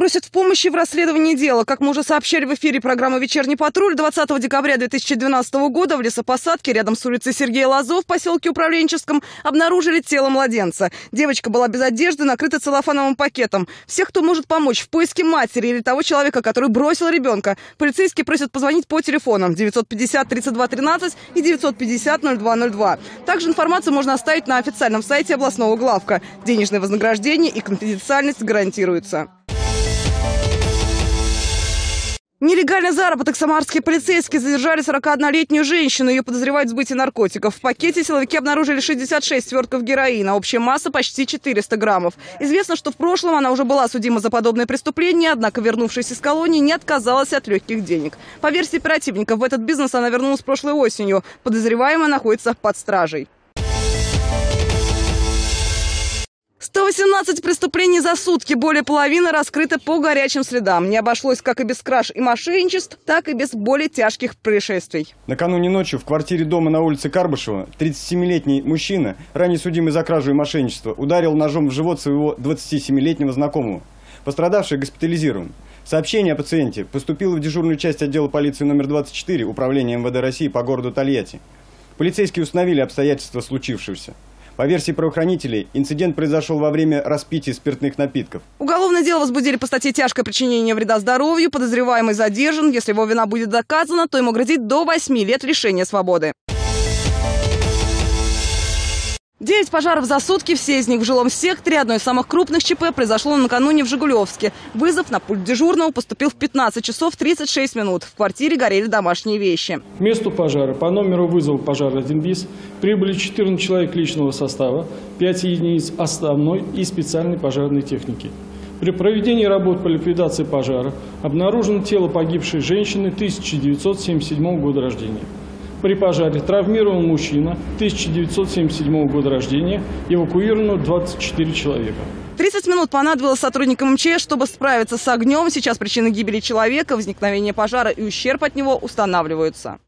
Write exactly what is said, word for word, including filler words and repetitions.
Просят в помощи в расследовании дела. Как мы уже сообщали в эфире программы «Вечерний патруль», двадцатого декабря две тысячи двенадцатого года в лесопосадке рядом с улицей Сергея Лазо в поселке Управленческом обнаружили тело младенца. Девочка была без одежды, накрыта целлофановым пакетом. Всех, кто может помочь в поиске матери или того человека, который бросил ребенка, полицейские просят позвонить по телефонам девятьсот пятьдесят тридцать два тринадцать и девятьсот пятьдесят ноль два ноль два. Также информацию можно оставить на официальном сайте областного главка. Денежное вознаграждение и конфиденциальность гарантируются. Нелегальный заработок. Самарские полицейские задержали сорокаоднолетнюю женщину. Ее подозревают в сбытии наркотиков. В пакете силовики обнаружили шестьдесят шесть свертков героина. Общая масса почти четыреста граммов. Известно, что в прошлом она уже была судима за подобное преступление, однако, вернувшись из колонии, не отказалась от легких денег. По версии оперативников, в этот бизнес она вернулась прошлой осенью. Подозреваемая находится под стражей. сто восемнадцать преступлений за сутки, более половины раскрыты по горячим следам. Не обошлось как и без краж и мошенничеств, так и без более тяжких происшествий. Накануне ночью в квартире дома на улице Карбышева тридцатисемилетний мужчина, ранее судимый за кражу и мошенничество, ударил ножом в живот своего двадцатисемилетнего знакомого. Пострадавший госпитализирован. Сообщение о пациенте поступило в дежурную часть отдела полиции номер двадцать четыре Управления эм вэ дэ России по городу Тольятти. Полицейские установили обстоятельства случившегося. По версии правоохранителей, инцидент произошел во время распития спиртных напитков. Уголовное дело возбудили по статье «Тяжкое причинение вреда здоровью». Подозреваемый задержан. Если его вина будет доказана, то ему грозит до восьми лет лишения свободы. Девять пожаров за сутки, все из них в жилом секторе. Одно из самых крупных ЧП произошло накануне в Жигулевске. Вызов на пульт дежурного поступил в пятнадцать часов тридцать шесть минут. В квартире горели домашние вещи. К месту пожара по номеру вызова пожара один БИС прибыли четырнадцать человек личного состава, пять единиц основной и специальной пожарной техники. При проведении работ по ликвидации пожара обнаружено тело погибшей женщины тысяча девятьсот семьдесят седьмого года рождения. При пожаре травмирован мужчина тысяча девятьсот семьдесят седьмого года рождения, эвакуировано двадцать четыре человека. тридцать минут понадобилось сотрудникам эм че эс, чтобы справиться с огнем. Сейчас причины гибели человека, возникновения пожара и ущерб от него устанавливаются.